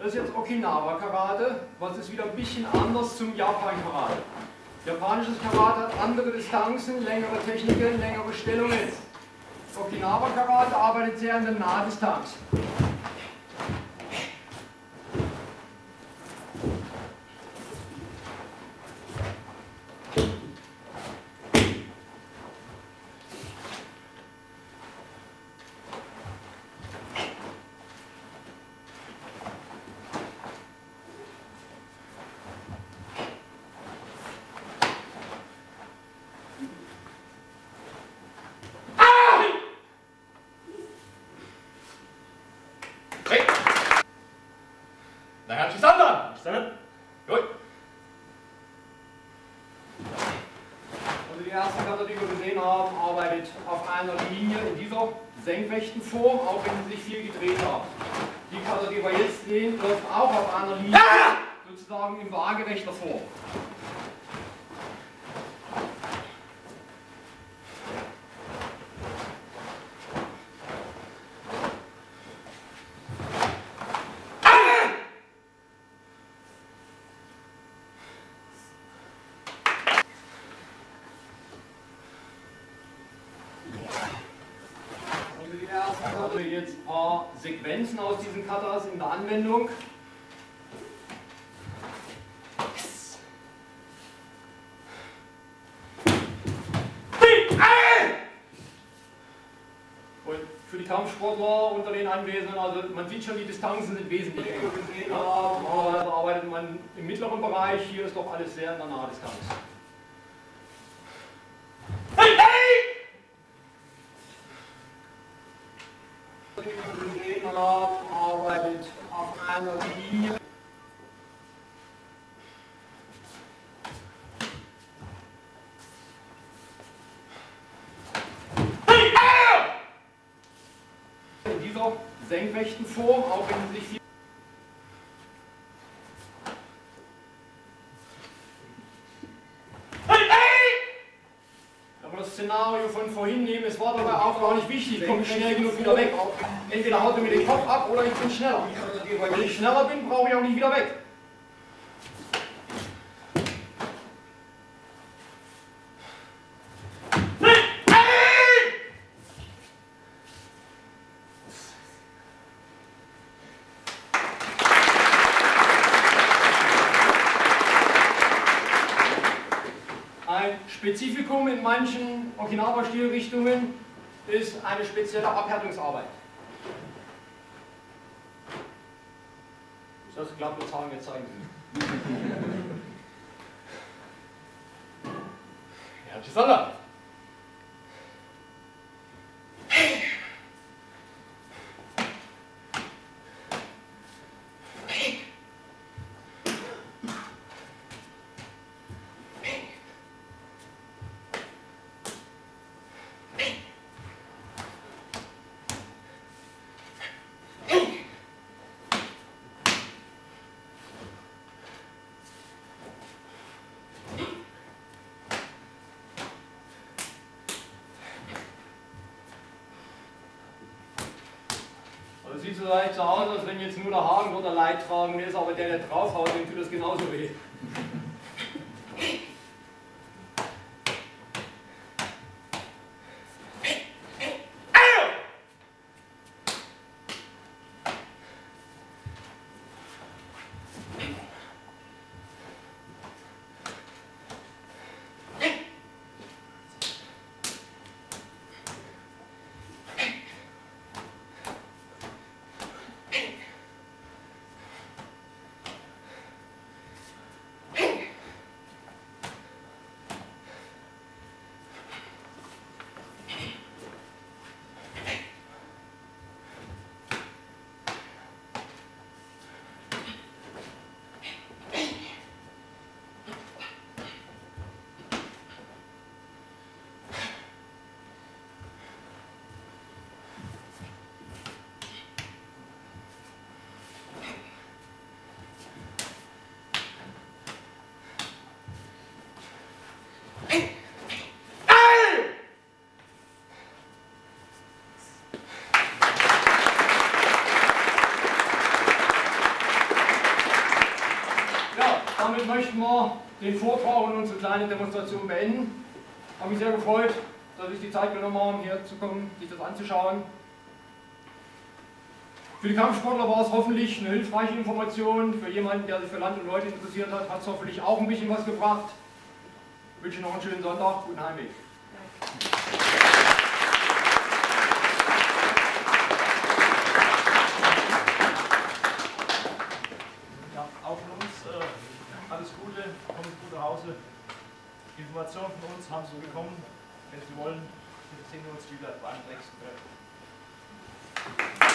Das ist jetzt Okinawa Karate, was ist wieder ein bisschen anders zum Japan Karate. Japanisches Karate hat andere Distanzen, längere Techniken, längere Stellungen. Okinawa Karate arbeitet sehr an der Nahdistanz. Also die erste Kata, die wir gesehen haben, arbeitet auf einer Linie in dieser senkrechten Form, auch wenn sie sich viel gedreht haben. Die Kata, die wir jetzt sehen, läuft auch auf einer Linie, sozusagen in waagerechter Form. Also jetzt ein paar Sequenzen aus diesen Katas in der Anwendung. Und für die Kampfsportler unter den Anwesenden, also man sieht schon, die Distanzen sind wesentlich enger. Normalerweise arbeitet man im mittleren Bereich, hier ist doch alles sehr in der Nahdistanz. Arbeitet auf einer Linie. In dieser senkrechten Form, auch wenn sie sich viel. Aber das Szenario von vorhin nehmen, es war dabei auch gar nicht wichtig, ich komme schnell genug wieder weg. Entweder haut er mir den Kopf ab oder ich bin schneller. Wenn ich schneller bin, brauche ich auch nicht wieder weg. Ein Spezifikum in manchen Okinawa-Stilrichtungen ist eine spezielle Abhärtungsarbeit. Das klappt, das haben wir zeigen Sie. Ja, Chisala. Das sieht so leicht so aus, als wenn jetzt nur der Haken oder der Leidtragende ist, aber der draufhaut, dem tut das genauso weh. damit möchten wir den Vortrag und unsere kleine Demonstration beenden. Ich habe mich sehr gefreut, dass Sie sich die Zeit genommen haben, hier zu kommen, sich das anzuschauen. Für die Kampfsportler war es hoffentlich eine hilfreiche Information. Für jemanden, der sich für Land und Leute interessiert hat, hat es hoffentlich auch ein bisschen was gebracht. Ich wünsche Ihnen noch einen schönen Sonntag, guten Heimweg. Ja, auch von uns alles Gute, kommen Sie gut nach Hause. Informationen von uns haben Sie bekommen. Wenn Sie wollen, sehen wir uns wieder beim nächsten Treffen.